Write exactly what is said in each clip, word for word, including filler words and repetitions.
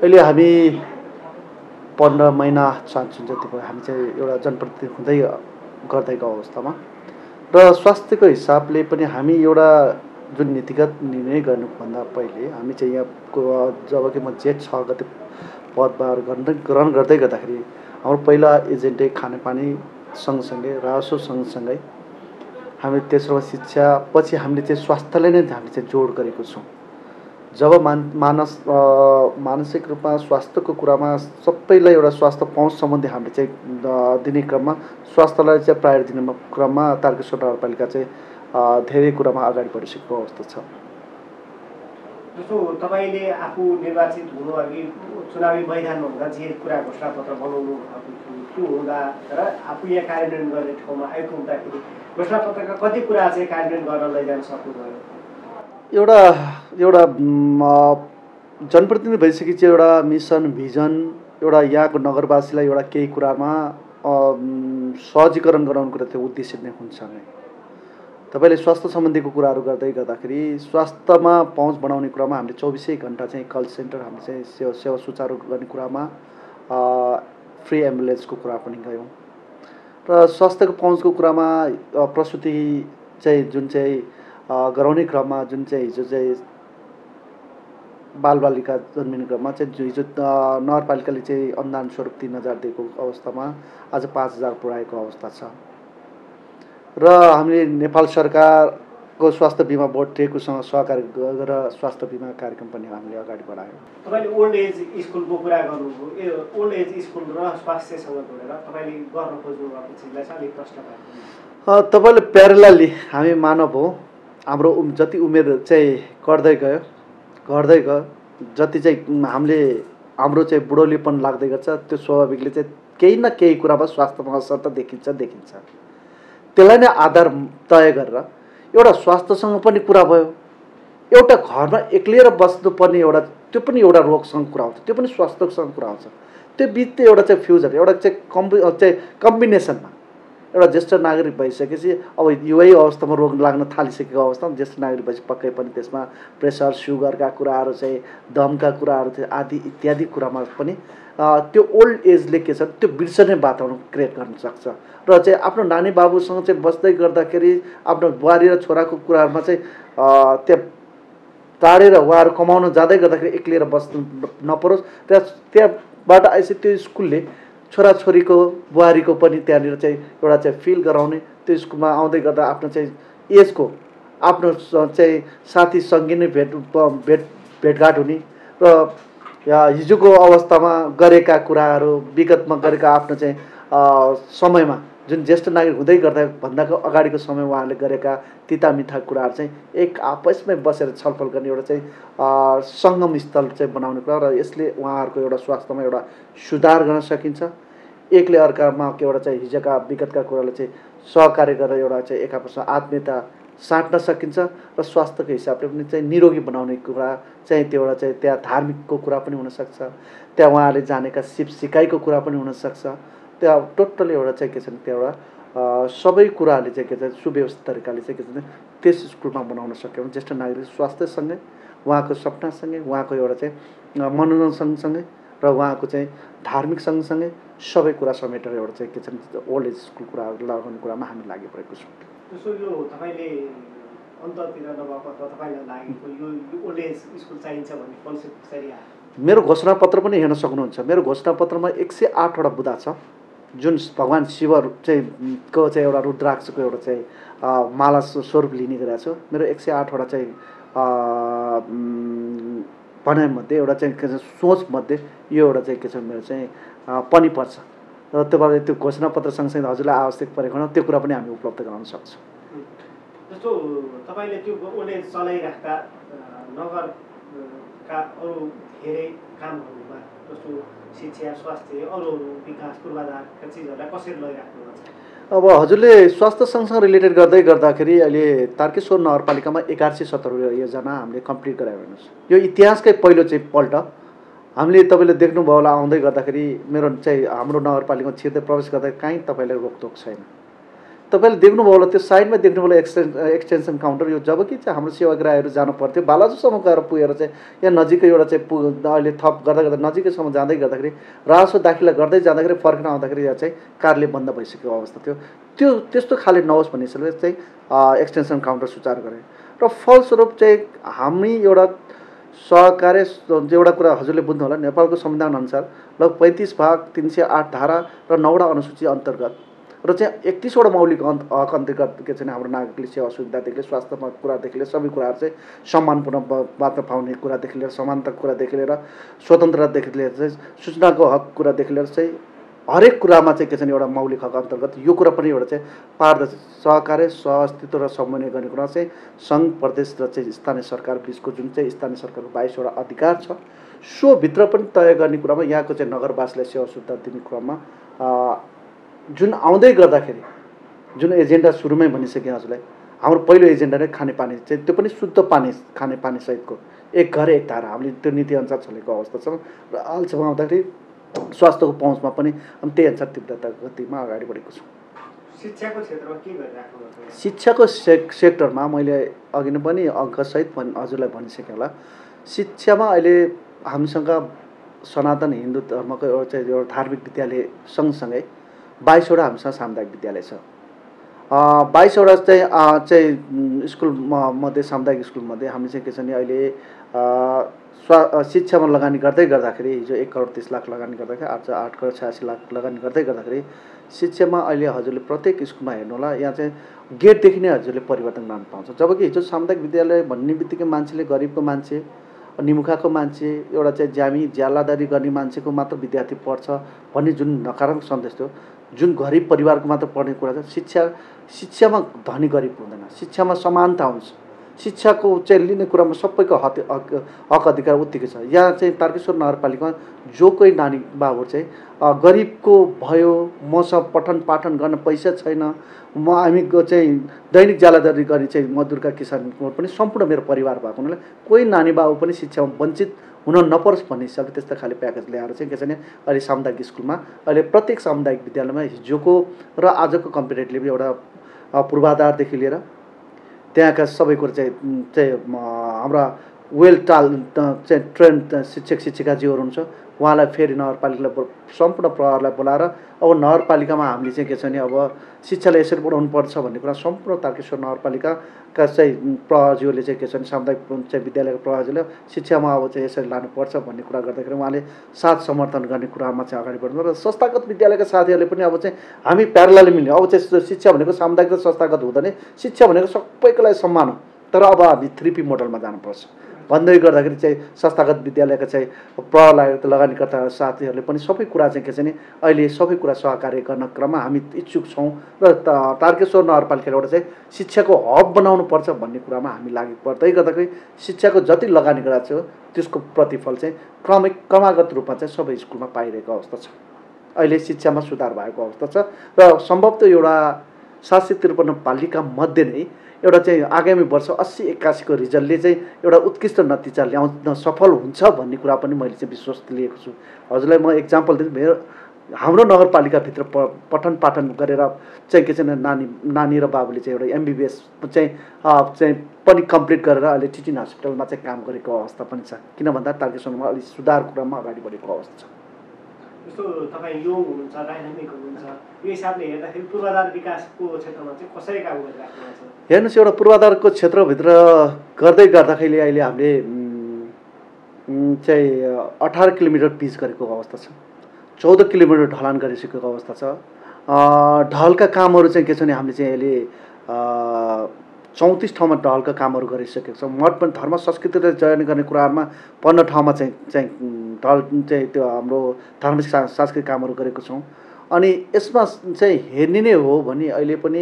अहिले हामी पन्ध्र महिना जुन जति भयो हामी चाहिँ एउटा जनप्रतिनिधि हुँदै गर्दैको अवस्थामा र स्वास्थ्यको हिसाबले पनि हामी एउटा जुन नीतिगत निर्णय गर्नुभन्दा पहिले हामी चाहिँ यहाँको जब कि म जेठ छ गते पदभार गर्दै ग्रहण गर्दै गर्दाखेरि हाम्रो पहिला एजेन्डै खानेपानी सँगसँगै राजस्व सँगसँगै हामी तेस्रो शिक्षा पछि हामीले चाहिँ स्वास्थ्यलाई नै हामीले चाहिँ जोड गरेको छौँ। जब मान मानस मानसिक रूपमा स्वास्थ्यको कुरामा सबैलाई एउटा स्वास्थ्य पहुँच सम्बन्धी हामीले चाहिँ दिने क्रममा स्वास्थ्यलाई चाहिँ प्रायोरिटी दिने क्रममा तारकेश्वर नगरपालिका चाहिँ धेरै कुरामा अगाडि बढिसकेको अवस्था छ। जस्तो तपाईँले आफू निर्वाचित हुनु अघि चुनावी मैदानमा हुँदा जे कुरा घोषणापत्र बनाउनु भएको थियो त्यो हुँदा र आफू यहाँ कार्यान्वयन गर्ने ठाउँमा आइपुग्दाखेरि घोषणापत्रका कति कुरा चाहिँ कार्यान्वयन गर्न लैजान सक्नुभयो? एउटा एउटा जनप्रतिनिधि भइसकेपछि एउटा मिसन भिजन एउटा यहाँको नगरवासीलाई एउटा केही कुरामा सहजीकरण गराउनुको कुरा त्यो उद्देश्य नै हुन्छ नै। तपाईँले स्वास्थ्य सम्बन्धीको कुराहरू गर्दै गर्दाखेरि स्वास्थ्यमा पहुँच बढाउने कुरामा हामीले चौबिसै घन्टा चाहिँ कल सेन्टर हामीले चाहिँ सेवा सेवा सुचारू गर्ने कुरामा फ्री एम्बुलेन्सको कुरा पनि गयौँ र स्वास्थ्यको पहुँचको कुरामा प्रसुति चाहिँ जुन चाहिँ गराउने क्रममा जुन चाहिँ हिजो चाहिँ बालबालिका जन्मिने क्रममा चाहिँ हिजो नगरपालिकाले चाहिँ अनुदान स्वरूप तीन हजार दिएको अवस्थामा आज पाँच हजार पुऱ्याएको अवस्था छ र हामीले नेपाल सरकारको स्वास्थ्य बिमा बोर्ड टेकुसँग सहकारी गरेर स्वास्थ्य बिमा कार्यक्रम पनि हामीले अगाडि बढायौँ। तपाईँले ओल्ड एज स्कुलको कुरा गर्नुभयो, यो ओल्ड एज स्कुल र स्वास्थ्यसँग जोडेर तपाईँले गर्न खोज्नु भएको चिजलाई चाहिँ अलिक प्रश्न भयो। तपाईँले प्यारलली हामी मानव हो, हाम्रो जति उमेर चाहिँ घट्दै गयो घट्दै गयो जति चाहिँ हामीले हाम्रो चाहिँ बुढोलीपन लाग्दै गर्छ त्यो स्वाभाविकले चाहिँ केही न केही कुरामा स्वास्थ्यमा असर त देखिन्छ देखिन्छ त्यसलाई नै आधार तय गरेर एउटा स्वास्थ्यसँग पनि कुरा भयो, एउटा घरमा एक्लिएर बस्नुपर्ने एउटा त्यो पनि एउटा रोगसँग कुरा आउँछ, त्यो पनि स्वास्थ्यसँग कुरा आउँछ। त्यो बिच एउटा चाहिँ फ्युजन एउटा चाहिँ कम्बि चाहिँ कम्बिनेसनमा एउटा ज्येष्ठ नागरिक भइसकेपछि अब युवै अवस्थामा रोग लाग्न थालिसकेको अवस्थामा ज्येष्ठ नागरिक भएपछि पक्कै पनि त्यसमा प्रेसर सुगरका कुराहरू चाहिँ दमका कुराहरू चाहिँ आदि इत्यादि कुरामा पनि त्यो ओल्ड एजले के छ त्यो बिर्सने वातावरण क्रिएट गर्न सक्छ र चाहिँ आफ्नो नानी बाबुसँग चाहिँ बस्दै गर्दाखेरि आफ्नो बुहारी र छोराको कुराहरूमा चाहिँ त्यहाँ टाढेर उहाँहरू कमाउन जाँदै गर्दाखेरि एक्लिएर बस्नु नपरोस् र त्यहाँबाट आएपछि त्यो स्कुलले छोराछोरीको बुहारीको पनि त्यहाँनिर चाहिँ एउटा चाहिँ फिल गराउने त्यो स्कुलमा आउँदै गर्दा आफ्नो चाहिँ एजको आफ्नो चाहिँ साथी सँगै नै भेट भेट भेटघाट हुने र हिजोको अवस्थामा गरेका कुराहरू विगतमा गरेका आफ्नो चाहिँ समयमा जुन ज्येष्ठ नागरिक हुँदै गर्दा भन्दाको अगाडिको समय उहाँहरूले गरेका तिता मिठा कुराहरू चाहिँ एक आपसमै बसेर छलफल गर्ने एउटा चाहिँ सङ्गम स्थल चाहिँ बनाउने कुरा र यसले उहाँहरूको एउटा स्वास्थ्यमा एउटा सुधार गर्न सकिन्छ। एकले अर्कामा एउटा चाहिँ हिजोका विगतका कुरालाई चाहिँ सहकार्य गरेर एउटा चाहिँ एक आपसमा आत्मीयता साट्न सकिन्छ र स्वास्थ्यको हिसाबले पनि चाहिँ निरोगी बनाउने कुरा चाहिँ त्यो एउटा चाहिँ त्यहाँ धार्मिकको कुरा पनि हुनसक्छ, त्यहाँ उहाँहरूले जानेका सिप सिकाइको कुरा पनि हुनसक्छ, त्यहाँ टोटली एउटा चाहिँ के छ भने त्यो एउटा सबै कुराहरूले चाहिँ के छ सुव्यवस्थित तरिकाले चाहिँ के छ भने त्यस स्कुलमा बनाउन सक्यो भने ज्येष्ठ नागरिक स्वास्थ्यसँगै उहाँको सपनासँगै उहाँको एउटा चाहिँ मनोरञ्जन सँगसँगै र उहाँको चाहिँ धार्मिक सँगसँगै सबै कुरा समेटेर एउटा चाहिँ के छ भने ओल्ड एज स्कुल कुराहरू लगाउने कुरामा हामी लागि परेको छौँ। जस्तो यो तपाईँले अन्ततिर नभएको अथवा तपाईँलाई लागेको यो ओल्ड एज स्कुल चाहिन्छ भन्ने कन्सेप्ट कसरी आयो? मेरो घोषणापत्र पनि हेर्न सक्नुहुन्छ। मेरो घोषणापत्रमा एक सय आठवटा बुँदा छ जुन भगवान् शिव चाहिँ को चाहिँ एउटा रुद्राक्षको एउटा चाहिँ माला स्वरूप लिने गरेको छु। मेरो एक सय आठवटा चाहिँ भनाइमध्ये एउटा चाहिँ के छ सोचमध्ये यो एउटा चाहिँ के छ मेरो चाहिँ पनि पर्छ र त्यो भएर त्यो घोषणापत्र सँगसँगै हजुरलाई आवश्यक परेको त्यो कुरा पनि हामी उपलब्ध गराउन सक्छौँ। जस्तो तपाईँले त्यो ओल्ड एज चलाइराख्दा नगरका अरू धेरै कामहरूमा जस्तो शिक्षा स्वास्थ्य अरू अरू विकास पूर्वाधारका चिजहरूलाई कसरी लैराख्नुहुन्छ? अब हजुरले स्वास्थ्य सँगसँग रिलेटेड गर्दै गर्दाखेरि अहिले तारकेश्वर नगरपालिकामा एघार सय सत्तर योजना हामीले कम्प्लिट गरायो हेर्नुहोस्। यो इतिहासकै पहिलो चाहिँ पल्ट हामीले तपाईँले देख्नुभयो होला आउँदै गर्दाखेरि मेरो चाहिँ हाम्रो नगरपालिकामा छिर्दै प्रवेश गर्दा कहीँ तपाईँलाई रोकटोक छैन। तपाईँले देख्नुभयो होला त्यो साइडमा देख्नु होला एक्सटेन् एक्सटेन्सन काउन्टर यो जब कि चाहिँ हाम्रो सेवाग्राहीहरू जानु पर्थ्यो बालाजुसम्म गएर पुगेर चाहिँ यहाँ नजिकै एउटा चाहिँ पु अहिले थप गर्दा गर्दा नजिकैसम्म जाँदै गर्दाखेरि राजस्व दाखिला गर्दै जाँदाखेरि फर्किन आउँदाखेरि यहाँ चाहिँ कार्यालय बन्द भइसकेको अवस्था थियो त्यो त्यस्तो खाले नहोस् भन्ने हिसाबले चाहिँ एक्सटेन्सन काउन्टर सुचारू गरे र फलस्वरूप चाहिँ हामी एउटा सहकार्य एउटा कुरा हजुरले बुझ्नु होला नेपालको संविधान अनुसार लगभग पैँतिस भाग तिन सय आठ धारा र नौवटा अनुसूची अन्तर्गत र चाहिँ एकतिसवटा मौलिक हक अन्तर्गत के छ भने हाम्रो नागरिकले सेवा सुविधादेखि लिएर स्वास्थ्यमा कुरादेखि लिएर सबै कुराहरू चाहिँ सम्मानपूर्ण मात्र पाउने कुरादेखि लिएर समानताको कुरादेखि लिएर स्वतन्त्रतादेखि लिएर चाहिँ सूचनाको हक कुरादेखि लिएर चाहिँ हरेक कुरामा चाहिँ के छ भने एउटा मौलिक हक अन्तर्गत यो कुरा पनि एउटा चाहिँ पारदर्शी सहकार्य सहअस्तित्व र समन्वय गर्ने कुरा चाहिँ सङ्घ प्रदेश र चाहिँ स्थानीय सरकार बिचको जुन चाहिँ स्थानीय सरकारको बाइसवटा अधिकार छ सोभित्र पनि तय गर्ने कुरामा यहाँको चाहिँ नगरवासीलाई सेवा सुविधा दिने क्रममा जुन आउँदै गर्दाखेरि जुन एजेन्डा सुरुमै भनिसकेँ हजुरलाई हाम्रो पहिलो एजेन्डा नै खानेपानी चाहिँ त्यो पनि शुद्ध पानी खानेपानी सहितको एक घर एक धारा हामीले त्यो नीतिअनुसार चलेको अवस्था छ र अहिलेसम्म आउँदाखेरि स्वास्थ्यको पहुँचमा पनि हामी त्यही अनुसार तीव्रता गतिमा अगाडि बढेको छौँ। शिक्षाको क्षेत्रमा के गरिराख्नु? शिक्षाको सेक सेक्टरमा मैले अघि नै पनि अङ्कसहित भन् हजुरलाई भनिसकेँ होला। शिक्षामा अहिले हामीसँग सनातन हिन्दू धर्मको एउटा चाहिँ एउटा धार्मिक विद्यालय सँगसँगै बाइसवटा हामीसँग सामुदायिक विद्यालय छ। बाइसवटा चाहिँ चाहिँ स्कुल मध्ये सामुदायिक स्कुलमध्ये हामी चाहिँ के छ भने अहिले स्वा शिक्षामा लगानी गर्दै गर्दाखेरि हिजो एक करोड तिस लाख लगानी गर्दाखेरि आज आठ करोड छयासी लाख लगानी गर्दै गर्दाखेरि शिक्षामा अहिले हजुरले प्रत्येक स्कुलमा हेर्नु होला यहाँ चाहिँ गेटदेखि नै हजुरले परिवर्तन गर्न पाउँछ। जबकि हिजो सामुदायिक विद्यालय भन्ने बित्तिकै मान्छेले गरिबको मान्छे निमुखाको मान्छे एउटा चाहिँ ज्यामी ज्यालादारी गर्ने मान्छेको मात्र विद्यार्थी पढ्छ भन्ने जुन नकारात्मक सन्देश थियो जुन गरिब परिवारको मात्र पढ्ने कुरा छ। शिक्षा शिक्षामा धनी गरिब हुँदैन, शिक्षामा समानता हुन्छ। शिक्षाको चाहिँ लिने कुरामा सबैको हक हक अधिकार उत्तिकै छ। यहाँ चाहिँ तारकेश्वर नगरपालिकामा जो कोही नानी बाबुहरू चाहिँ गरिबको भयो मसँग पठन पाठन गर्न पैसा छैन म हामीको चाहिँ दैनिक ज्यालादारी गर्ने चाहिँ मजदुरका किसानको पनि सम्पूर्ण मेरो परिवार भएको हुनाले कोही नानी बाबु पनि शिक्षामा वञ्चित हुन नपरोस् भन्ने हिसाबले त्यस्तो खाले प्याकेज ल्याएर चाहिँ के छ भने अहिले सामुदायिक स्कुलमा अहिले प्रत्येक सामुदायिक विद्यालयमा हिजोको र आजको कम्पेरिटिभली एउटा पूर्वाधारदेखि लिएर त्यहाँका सबै कुरा चाहिँ चाहिँ हाम्रा वेल टाल चाहिँ ट्रेन शिक्षक शिक्षिकाजीहरू हुन्छ उहाँलाई फेरि नगरपालिकालाई सम्पूर्ण प्रहरलाई बोलाएर अब नगरपालिकामा हामीले चाहिँ के छ भने अब शिक्षालाई यसरी बढाउनु पर्छ भन्ने कुरा सम्पूर्ण तारकेश्वर नगरपालिकाका चाहिँ प्रहरीहरूले चाहिँ के छ भने सामुदायिक चाहिँ विद्यालयको प्रहरीले शिक्षामा अब चाहिँ यसरी लानुपर्छ भन्ने कुरा गर्दाखेरि उहाँले साथ समर्थन गर्ने कुरामा चाहिँ अगाडि बढ्नु र संस्थागत विद्यालयका साथीहरूले पनि अब चाहिँ हामी प्यारलली मिल्ने अब चाहिँ शिक्षा भनेको सामुदायिक र संस्थागत हुँदैन, शिक्षा भनेको सबैको लागि समान हो तर अब हामी थ्री पी मोडलमा जानुपर्छ भन्दै गर्दाखेरि चाहिँ संस्थागत विद्यालयका चाहिँ प्रहरलाई लगानीकर्ता साथीहरूले पनि सबै कुरा चाहिँ के छ भने अहिले सबै कुरा सहकार्य गर्न क्रममा हामी इच्छुक छौँ र तारकेश्वर नगरपालिकाले एउटा चाहिँ शिक्षाको हब बनाउनु पर्छ भन्ने कुरामा हामी लागि पर्दै गर्दाखेरि शिक्षाको जति लगानी गरेको छ त्यसको प्रतिफल चाहिँ क्रमिक क्रमागत रूपमा चाहिँ सबै स्कुलमा पाइरहेको अवस्था छ। अहिले शिक्षामा सुधार भएको अवस्था छ र सम्भवतः एउटा सात सय त्रिपन्न पालिका मध्ये नै एउटा चाहिँ आगामी वर्ष अस्सी एक्कासीको रिजल्टले चाहिँ एउटा उत्कृष्ट नतिजा ल्याउन सफल हुन्छ भन्ने कुरा पनि मैले चाहिँ विश्वास लिएको छु। हजुरलाई म एक्जाम्पल दिन्छु, मेरो हाम्रो नगरपालिकाभित्र प पठन पाठन गरेर चाहिँ के छ भने नानी नानी र बाबुले चाहिँ एउटा एमबिबिएस चाहिँ चाहिँ पनि कम्प्लिट गरेर अहिले टिचिङ हस्पिटलमा चाहिँ काम गरेको अवस्था पनि छ। किन भन्दा तारकेश्वरमा अलिक सुधार कुरामा अगाडि बढेको अवस्था छ। जस्तो तपाईँ यङ हुनुहुन्छ, डाइनामिक हुनुहुन्छ, यो हिसाबले हेर्दाखेरि पूर्वाधार विकासको क्षेत्रमा चाहिँ कसरी काम गरिराख्नु छ? हेर्नुहोस्, एउटा पूर्वाधारको क्षेत्रभित्र गर्दै गर्दाखेरि अहिले हामीले चाहिँ अठार किलोमिटर पिच गरेको अवस्था छ, चौध किलोमिटर ढलान गरिसकेको अवस्था छ। ढलका कामहरू चाहिँ के छ भने हामीले चाहिँ अहिले चौतिस ठाउँमा ढलका कामहरू गरिसकेको छौँ। मठ पनि धर्म संस्कृतिलाई चयन गर्ने कुराहरूमा पन्ध्र ठाउँमा चाहिँ चाहिँ ढल चाहिँ त्यो हाम्रो धार्मिक सांस्कृतिक कामहरू गरेको छौँ। अनि यसमा चाहिँ हेर्ने नै हो भने अहिले पनि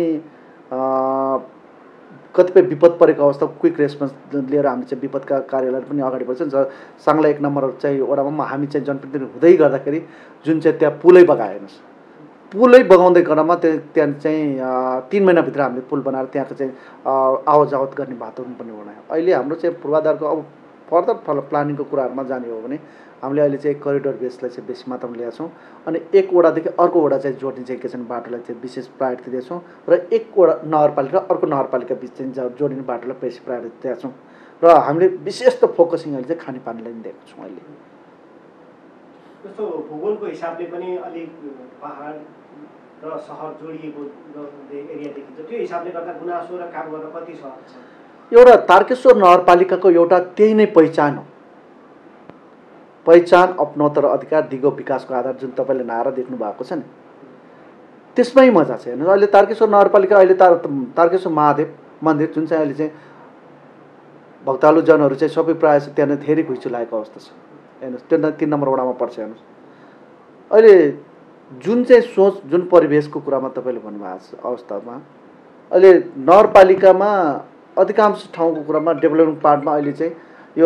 कतिपय विपद परेको अवस्था क्विक रेस्पोन्स लिएर हामी चाहिँ विपदका कार्यलाई पनि अगाडि बढ्छ। साङ्ला एक नम्बर चाहिँ वडामा हामी चाहिँ जनप्रतिनिधि हुँदै गर्दाखेरि जुन चाहिँ त्यहाँ पुलै बगाएनस् पुलै बगाउँदै क्रममा त्यो त्यहाँ चाहिँ तिन महिनाभित्र हामीले पुल बनाएर त्यहाँको चाहिँ आवत जावत गर्ने वातावरण पनि बनायो। अहिले हाम्रो चाहिँ पूर्वाधारको अब फर्दर प्लानिङको कुराहरूमा जाने हो भने हामीले अहिले चाहिँ करिडोर बेसलाई चाहिँ बेसी मात्रामा ल्याएको छौँ अनि एक वडादेखि अर्को वडा चाहिँ जोड्ने चाहिँ के छ बाटोलाई चाहिँ विशेष प्रायोरिटी दिएको छौँ र एक वडा नगरपालिका अर्को नगरपालिका बिच चाहिँ जोडिने बाटोलाई बेसी प्रायोरिटी दिएको छौँ र हामीले विशेष त फोकसिङ अहिले चाहिँ खानेपानीलाई पनि दिएको छौँ अहिले। जस्तो भूगोलको हिसाबले पनि अलिक पहाड र सहर जोडिएको एरिया देखिन्छ, त्यो हिसाबले गर्दा गुनासो र काम गर्न कति सहज छ? एउटा तारकेश्वर नगरपालिकाको एउटा त्यही नै पहिचान हो, पहिचान अपनौतर अधिकार दिगो विकासको आधार जुन तपाईँले नारा देख्नु भएको छ नि त्यसमै मजा छ। हेर्नुहोस् अहिले तारकेश्वर नगरपालिका अहिले तार तारकेश्वर महादेव मन्दिर जुन चाहिँ अहिले चाहिँ भक्तालु जनहरू चाहिँ सबै प्रायः चाहिँ त्यहाँ धेरै घुइँचो लागेको अवस्था छ। हेर्नुहोस् त्यो तिन नम्बर वडामा पर्छ। हेर्नुहोस् अहिले जुन चाहिँ सोच जुन परिवेशको कुरामा तपाईँले भन्नुभएको छ अवस्थामा अहिले नगरपालिकामा अधिकांश ठाउँको कुरामा डेभलपमेन्ट पार्टमा अहिले चाहिँ यो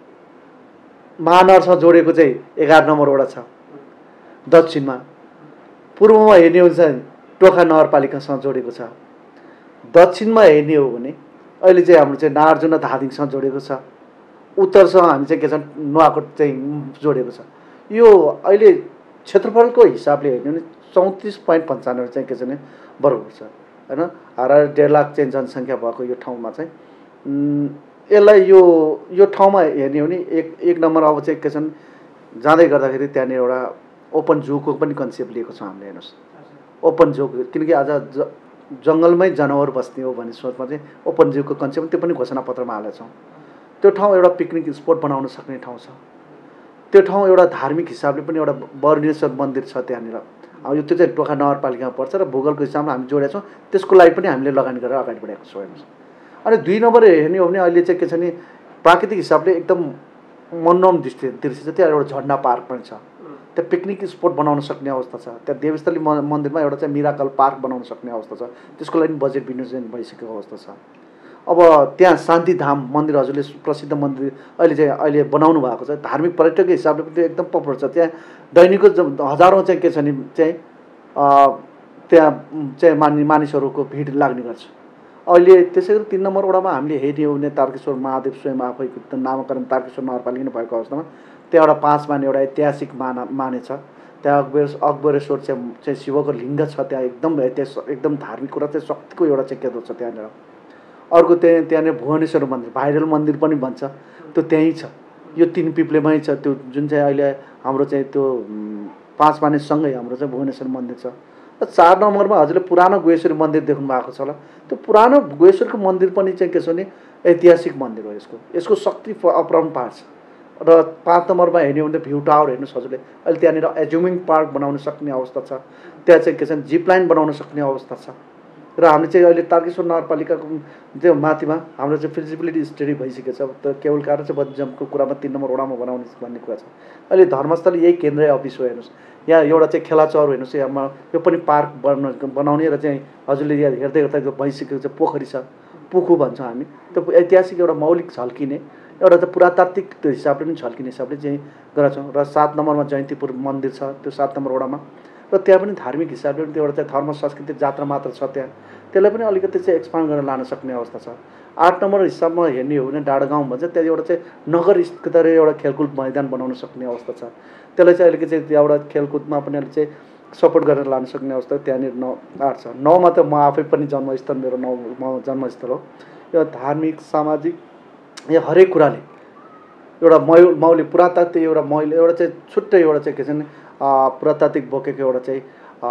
महानगरसँग जोडेको चाहिँ एघार नम्बर वडा छ, दक्षिणमा पूर्वमा हेर्ने हो भने टोखा नगरपालिकासँग जोडेको छ, दक्षिणमा हेर्ने हो भने अहिले चाहिँ हाम्रो चाहिँ नागार्जुन र धादिङसँग जोडेको छ, उत्तरसँग हामी चाहिँ के छ नुवाकोट चाहिँ जोडेको छ। यो अहिले क्षेत्रफलको हिसाबले हेर्ने भने चौतिस पोइन्ट पन्चानब्बे चाहिँ के छ भने बराबर छ होइन। हारा डेढ लाख चाहिँ जनसङ्ख्या भएको यो ठाउँमा चाहिँ यसलाई यो यो ठाउँमा हेर्ने हो भने एक एक नम्बर अब चाहिँ के छन् जाँदै गर्दाखेरि त्यहाँनिर एउटा ओपन जूको पनि कन्सेप्ट लिएको छ हामीले। हेर्नुहोस् ओपन जू किनकि आज ज जङ्गलमै जनावर बस्ने हो भन्ने सोचमा चाहिँ ओपन जूको कन्सेप्ट त्यो पनि घोषणापत्रमा हालेका छौँ। त्यो ठाउँ एउटा पिकनिक स्पोट बनाउन सक्ने ठाउँ छ, त्यो ठाउँ एउटा धार्मिक हिसाबले पनि एउटा बरुणेश्वर मन्दिर छ त्यहाँनिर। अब यो त्यो चाहिँ टोखा नगरपालिकामा पर्छ र भूगोलको हिसाबमा हामी जोडेका छौँ, त्यसको लागि पनि हामीले लगानी गरेर अगाडि बढाएको छौँ। हेर्नुहोस् अनि दुई नम्बर हेर्ने हो भने अहिले चाहिँ के छ भने प्राकृतिक हिसाबले एकदम मनोरम दृश्य दृश्य छ, त्यहाँ एउटा झन्डा पार्क पनि छ, त्यहाँ पिकनिक स्पोट बनाउन सक्ने अवस्था छ, त्यहाँ देवस्थली मन्दिरमा एउटा चाहिँ मिराकल पार्क बनाउन सक्ने अवस्था छ, त्यसको लागि बजेट विनियोजन भइसकेको अवस्था छ। अब त्यहाँ शान्तिधाम मन्दिर हजुरले प्रसिद्ध मन्दिर अहिले चाहिँ अहिले बनाउनु भएको छ, धार्मिक पर्यटकको हिसाबले पनि त्यो एकदम पपुलर छ। त्यहाँ दैनिकको हजारौँ चाहिँ के छ भने चाहिँ त्यहाँ चाहिँ मानि मानिसहरूको भिड लाग्ने गर्छ। अहिले त्यसै गरी तिन नम्बर वडामा हामीले हेर्ने हो भने तारकेश्वर महादेव स्वयं आफैको नामकरण तारकेश्वर नगरपालिका नै भएको अवस्थामा त्यहाँ एउटा पाँच माने एउटा ऐतिहासिक माना माने छ। त्यहाँ अकबर अकबरेश्वर चाहिँ चाहिँ शिवको लिङ्ग छ, त्यहाँ एकदम ऐतिहासिक एकदम धार्मिक कुरा चाहिँ शक्तिको एउटा चाहिँ केन्द्र छ त्यहाँनिर। अर्को त्यहाँ त्यहाँनिर भुवनेश्वर मन्दिर भाइरल मन्दिर पनि भन्छ, त्यो त्यहीँ छ, यो तिन पिप्लेमै छ। त्यो जुन चाहिँ अहिले हाम्रो चाहिँ त्यो पाँच मानेसँगै हाम्रो चाहिँ भुवनेश्वर मन्दिर छ। र चार नम्बरमा हजुरले पुरानो गुहेश्वरी मन्दिर देख्नु भएको छ होला, त्यो पुरानो गुहेश्वरको मन्दिर पनि चाहिँ के छ भने ऐतिहासिक मन्दिर हो। यसको यसको शक्ति अपराउन्ड पार्ट छ। र पाँच नम्बरमा हेर्ने हो भने भ्यू टावर हेर्नुहोस् हजुरले, अहिले त्यहाँनिर एज्युमिङ पार्क बनाउन सक्ने अवस्था छ, त्यहाँ चाहिँ के छ जिप लाइन बनाउन सक्ने अवस्था छ। र हामीले चाहिँ अहिले तारकेश्वर नगरपालिकाको त्यो माथिमा हाम्रो चाहिँ फिजिबिलिटी स्टडी भइसकेको छ, त केवल कारण चाहिँ बदजमको कुरामा तिन नम्बर वडामा बनाउने भन्ने कुरा छ। अहिले धर्मस्थल यही केन्द्रीय अफिस हो। हेर्नुहोस् यहाँ एउटा चाहिँ खेला चौर हेर्नुहोस्, यहाँ यो पनि पार्क बना बनाउने र चाहिँ हजुरले यहाँ हेर्दै हेर्दा भइसकेको छ पोखरी छ, पुखु भन्छौँ हामी, त्यो ऐतिहासिक एउटा मौलिक झल्किने एउटा चाहिँ पुरातात्विक त्यो हिसाबले पनि झल्किने हिसाबले चाहिँ गरेका छौँ। र सात नम्बरमा जयन्तीपुर मन्दिर छ, त्यो सात नम्बर वडामा, र त्यहाँ पनि धार्मिक हिसाबले पनि त्यो एउटा चाहिँ धर्म संस्कृति जात्रा मात्र छ त्यहाँ, त्यसलाई पनि अलिकति चाहिँ एक्सपान्ड गरेर लान सक्ने अवस्था छ। आठ नम्बर हिसाबमा हेर्ने हो भने डाँडागाउँ भन्छ, त्यहाँ एउटा चाहिँ नगर स्तरीय एउटा खेलकुद मैदान बनाउन सक्ने अवस्था छ, त्यसलाई चाहिँ अलिकति चाहिँ एउटा खेलकुदमा पनि अलिक चाहिँ सपोर्ट गरेर लान सक्ने अवस्था त्यहाँनिर नौ आठ छ। नौमा त म आफै पनि जन्मस्थल मेरो नौ म जन्मस्थल हो। यो धार्मिक सामाजिक यो हरेक कुराले एउटा मौ मौलिक पुरातात्विक एउटा मैले एउटा चाहिँ छुट्टै एउटा चाहिँ के छ भने पुरातात्विक बोकेको एउटा चाहिँ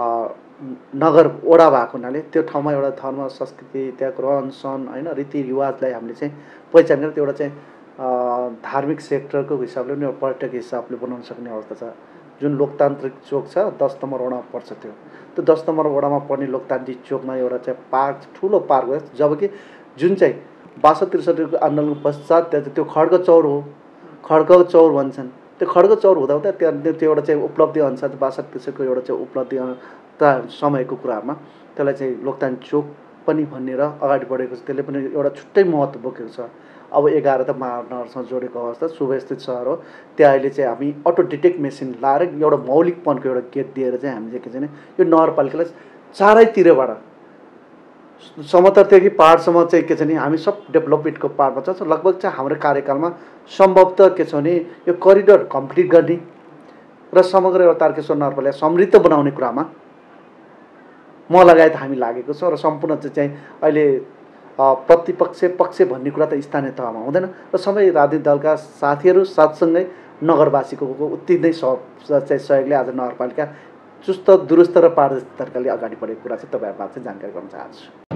नगर वडा भएको हुनाले त्यो ठाउँमा एउटा धर्म संस्कृति त्यहाँको रहन सहन होइन रीतिरिवाजलाई हामीले चाहिँ पहिचान गरेर त्यो एउटा चाहिँ धार्मिक सेक्टरको हिसाबले पनि एउटा पर्यटक हिसाबले बनाउन सक्ने अवस्था छ। जुन लोकतान्त्रिक चोक छ दस नम्बर वडामा पर्छ, त्यो त्यो दस नम्बर वडामा पर्ने लोकतान्त्रिक चोकमा एउटा चाहिँ पार्क ठुलो पार्क हो। जबकि जुन चाहिँ बासठ त्रिसठीको आन्दोलनको पश्चात त्यहाँ त्यो खड्ग चौर हो, खड्ग चौर भन्छन्, त्यो खड्ग चौर हुँदा हुँदा त्यहाँ त्यो एउटा चाहिँ उपलब्धि अनुसार बासठ त्रिसठीको एउटा चाहिँ उपलब्धि समयको कुरामा त्यसलाई चाहिँ लोकतान्त्रिक चोक पनि भनेर अगाडि बढेको छ, त्यसले पनि एउटा छुट्टै महत्त्व बोकेको छ। अब एघार त महानगरसँग जोडेको अवस्था सुव्यवस्थित सहर हो, त्यहाँ अहिले चाहिँ हामी अटो डिटेक्ट मेसिन लाएर एउटा मौलिकपनको एउटा गेट दिएर चाहिँ हामीले के छ भने यो नगरपालिकालाई चारैतिरबाट समतलदेखि पाहाडसम्म चाहिँ के छ भने हामी सब डेभलपमेन्टको पाहाडमा छ लगभग चाहिँ हाम्रो कार्यकालमा सम्भवतः के छ भने यो करिडोर कम्प्लिट गर्ने र समग्र एउटा तारकेश्वर नगरपालिका समृद्ध बनाउने कुरामा म लगायत हामी लागेको छौँ र सम्पूर्ण चाहिँ अहिले प्रतिपक्ष पक्ष भन्ने कुरा त स्थानीय तहमा हुँदैन र सबै राजनीतिक दलका साथीहरू साथसँगै नगरवासीको उति नै चाहिँ सहयोगले आज नगरपालिका चुस्त दुरुस्त र पारदर्शी तरिकाले अगाडि बढेको कुरा चाहिँ तपाईँहरूमा चाहिँ जानकारी गराउन चाहन्छु।